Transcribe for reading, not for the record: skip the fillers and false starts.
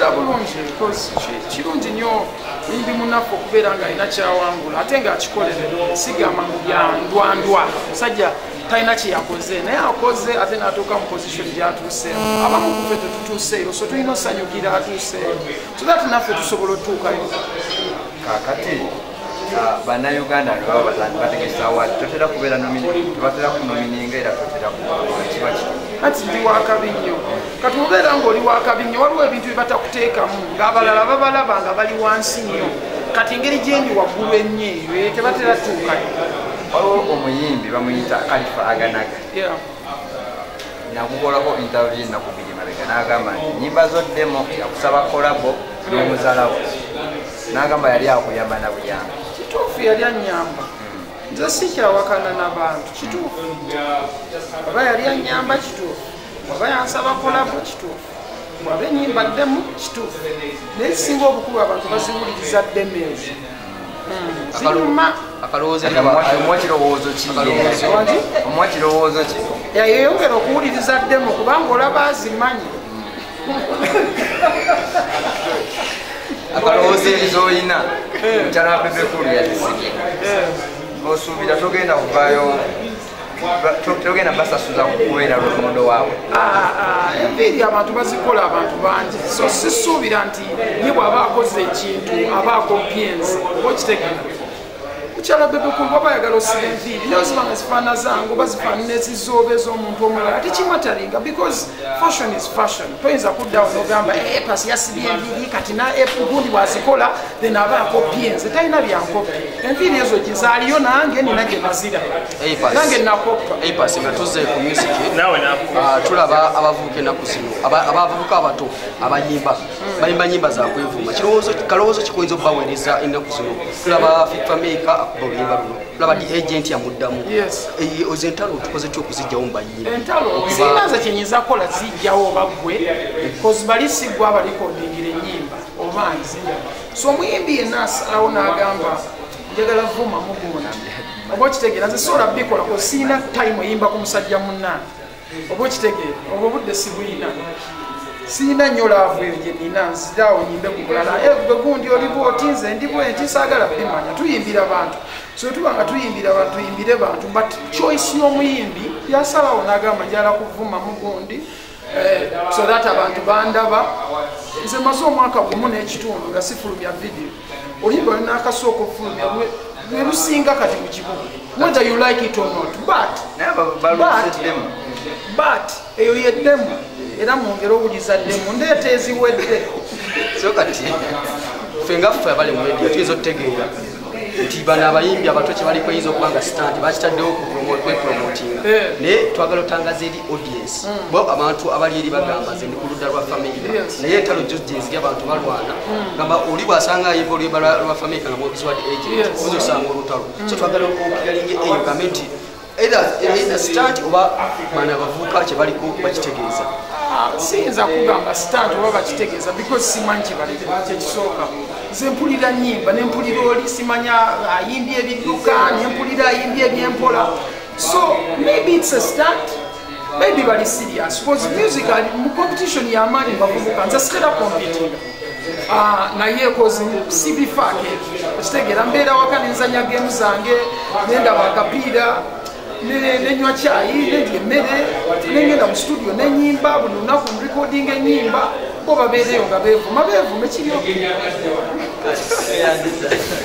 kiwulira bulungi because kirungi nnyo muyimbi munafu okubeera ng'alina kyawangula ate ng'akikolera sigamba ngu byandwandwa musajja talina kyeyakoze naye akoze ate n'atuuka mu position gy'atuuseemu abamu ku ffe tetutuuseeyo so tulina osanyukira atuuseeyo so that naffe tusobola otuukayo kakati bannayuganda nbaba bategesa awadi totera kubeera tebatera kunomininga era totera kiba kati ndi wakabi nnyo kati obeera ng'oli wakabi nnyo waliwo ebintu bye batakuteekamu ng'abalala babalaba nga bali wansi nnyo kati engeri gyendi waggulu ennyo eyo tebatera tuukayo waliwo omuyimbi bamuyita Khalifa Aganaga nakukolako interview ennaku bbiri mabega n'agamba nti nnyimba zoddemo yakusaba kolabo n'omuzaalawo n'agamba yali akuyamba na buyamba kituufu yali anyamba nze sikyawakana n'abantu kituufu oba yali anyamba kituufu oba yansaba kolabo kituufu waba ennyimba ddemu kituufu naye kisinga obukulu abantu baziwuliriza ddemu ezo zinyuma omuwa kirowoozo ki yayeyongera okuwuliriza ddemu kubanga olaba azimanyi akalowoozo erizo olina mukyala bebekulu yazisige osuubira togenda kuvayo togenda basasuza kukubeera lumondo waabwe enviiri abantu bazikola abantu bangi so sisuubira nti ye bw'aba akoze ekintu aba akompyensi oba okitegera mukyala bebekulu baba ayagala osiba enviiri naye ozibanga zifaana zange oba zifaanana ezizooba ez'omuntu omulala tekimataringa because fashion is fashion toyinza kuddawo nogamba pasi yasibye enviiri kati gundi bwazikola then aba akopyenze talina byankopi enviiri ezo gizaaliyo nange nina gye nazira nange nakoppa nga tuzze ku music tulaba abavubuka ennaku zino abavubuka abato abayimba bayimba nyimba zakwevuma kalowoozo kikoyinza okubaweereza ennaku zino tulaba fifameka akuba oluyimba luno tulaba di agent yamuddamu ozo entalo tukoze ty okuzijjawo mubayimba entalo zinaze kyenyinza kukola zijjawo baggwe kozi bali siggwa abalikodingira ennyimba omanzi so omuyimbi yenna asalawo n'agamba njagala vuma mugundi oba okitegeera nze sobola bikola ko siina time oyimba ku musajja munnange oba okitegeera obwo obudde sibuyina siina nnyo laavu eyo gye nina nziraawo nyimbe ku bulala gwe gundi oli bwoti nze ndi bwenti saagala bimanya tuyimbira bantu so tuba nga tuyimbira bantu tuyimbire bantu but choice y'omuyimbi yasalawo n'agamba njala kuvuma mugundi so that abantu bandaba nze maze omwaka gumu n'ekitundu nga sifulumya video oluyimba olina akasooka okufulumya lwe lusinga kati mu kibuga whether you like it or not but eyo yeddemu era mwongere owuliza ddemu ndeeta eziwedde so kati ffe nga ffe abali mu media tuyinza otutegeera nti bano abayimbi abato kye baliko yinza okuba nga stand bakitaddewo kwepromotinga naye twagala otangaza eri audience bo abantu abali eri bagamba ze ndi ku ludda lwa famika naye entalo jo gyenziri abantu balwana gamba oli bw'asanga ayimba oluyimba lwa famika nga mwogizwadi agent oza osanga olutalo so twagala okukiralinga eyo gambe nti either stand oba bano abavubuka kye baliko bakitegeeza siyinza kugamba stand oba bakitegeeza because simanyi kyekisooka nze mpulira nnyimba nempulira oli simanya ayimbye ebidduka nempulira ayimbye ebyempola so maybe it's a stand maybe bali serious because music mu competition y'amaanyi bavubuka nze sikera competinga naye kozi sibifaake okitegeera mbeera waka nenzanya game zange nendaba akapiira nenywa cyayi nedya emmere nengenda mu studio nenyimba buli lunaku murecording enyimba bo babeereyo nga beevuma ekiryo